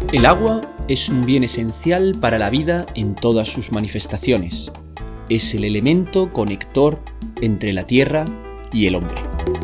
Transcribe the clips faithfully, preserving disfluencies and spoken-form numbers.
El agua es un bien esencial para la vida en todas sus manifestaciones. Es el elemento conector entre la tierra y el hombre.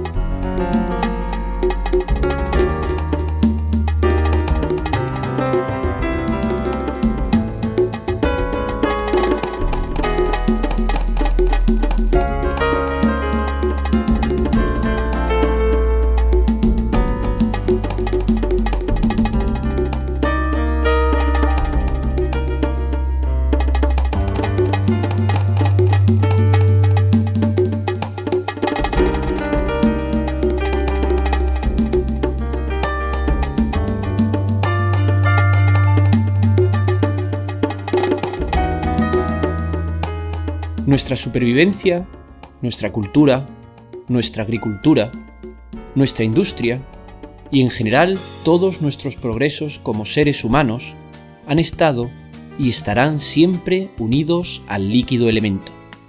Nuestra supervivencia, nuestra cultura, nuestra agricultura, nuestra industria y en general todos nuestros progresos como seres humanos han estado y estarán siempre unidos al líquido elemento.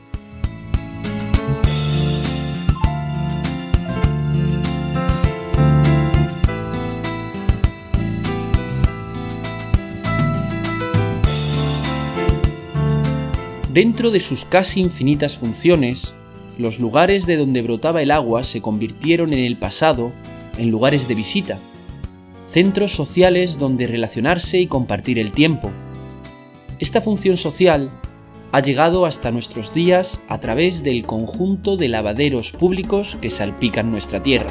Dentro de sus casi infinitas funciones, los lugares de donde brotaba el agua se convirtieron en el pasado en lugares de visita, centros sociales donde relacionarse y compartir el tiempo. Esta función social ha llegado hasta nuestros días a través del conjunto de lavaderos públicos que salpican nuestra tierra.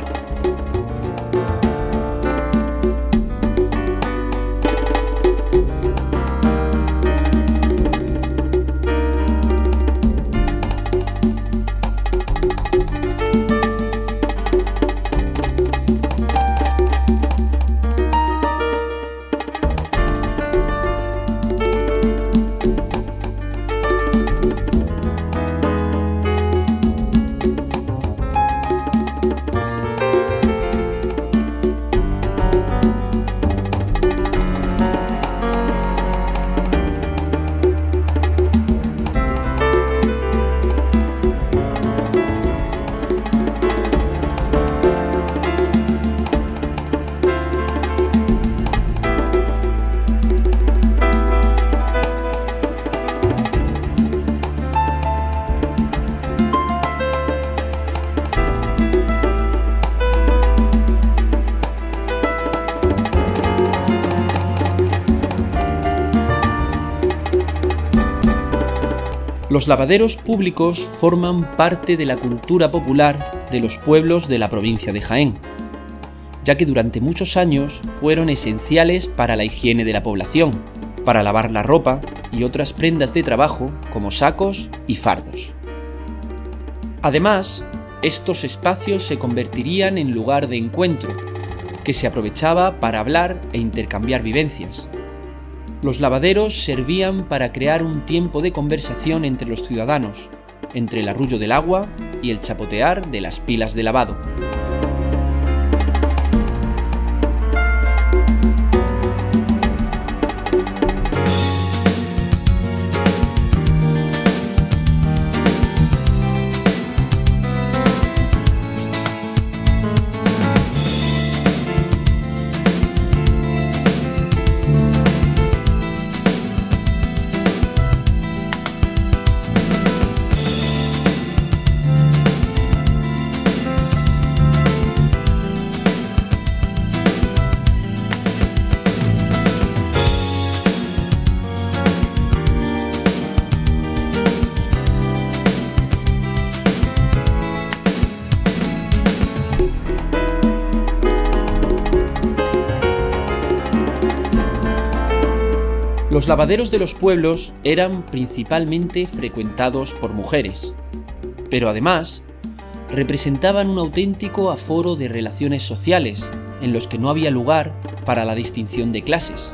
Los lavaderos públicos forman parte de la cultura popular de los pueblos de la provincia de Jaén, ya que durante muchos años fueron esenciales para la higiene de la población, para lavar la ropa y otras prendas de trabajo como sacos y fardos. Además, estos espacios se convertirían en lugar de encuentro, que se aprovechaba para hablar e intercambiar vivencias. Los lavaderos servían para crear un tiempo de conversación entre los ciudadanos, entre el arrullo del agua y el chapotear de las pilas de lavado. Los lavaderos de los pueblos eran principalmente frecuentados por mujeres, pero además representaban un auténtico aforo de relaciones sociales en los que no había lugar para la distinción de clases.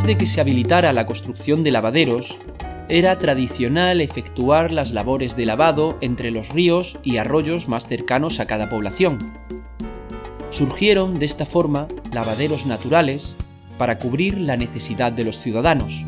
de que se habilitara la construcción de lavaderos, era tradicional efectuar las labores de lavado entre los ríos y arroyos más cercanos a cada población. Surgieron de esta forma lavaderos naturales para cubrir la necesidad de los ciudadanos.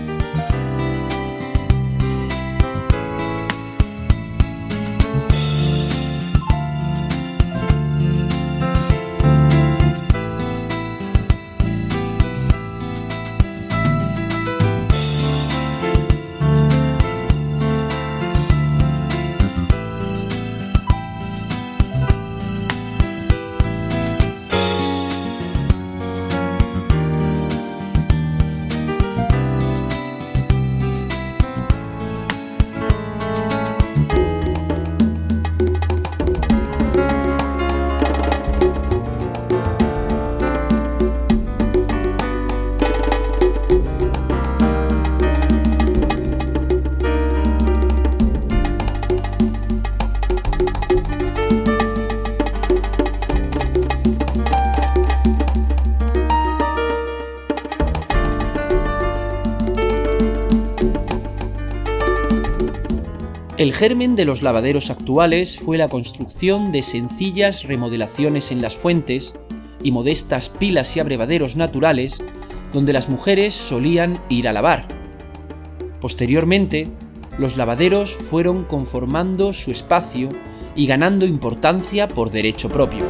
El germen de los lavaderos actuales fue la construcción de sencillas remodelaciones en las fuentes y modestas pilas y abrevaderos naturales donde las mujeres solían ir a lavar. Posteriormente, los lavaderos fueron conformando su espacio y ganando importancia por derecho propio.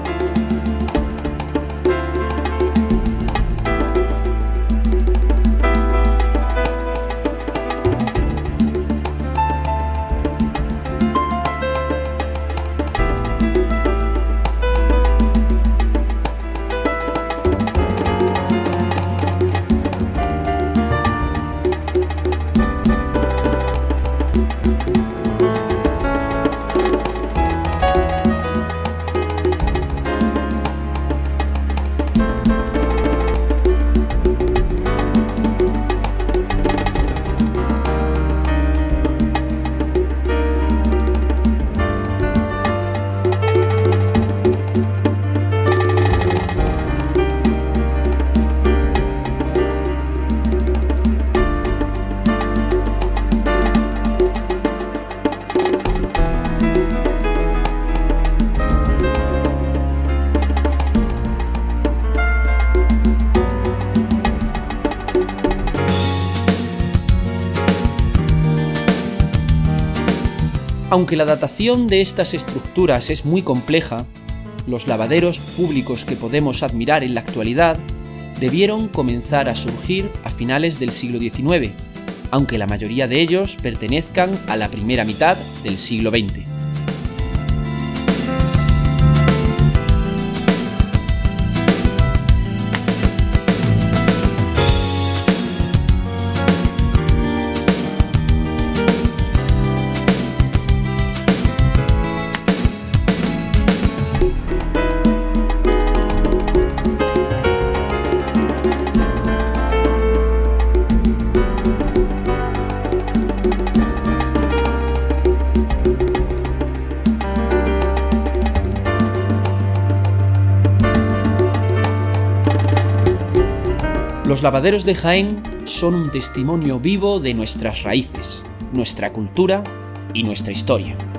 Aunque la datación de estas estructuras es muy compleja, los lavaderos públicos que podemos admirar en la actualidad debieron comenzar a surgir a finales del siglo diecinueve, aunque la mayoría de ellos pertenezcan a la primera mitad del siglo veinte. Los lavaderos de Jaén son un testimonio vivo de nuestras raíces, nuestra cultura y nuestra historia.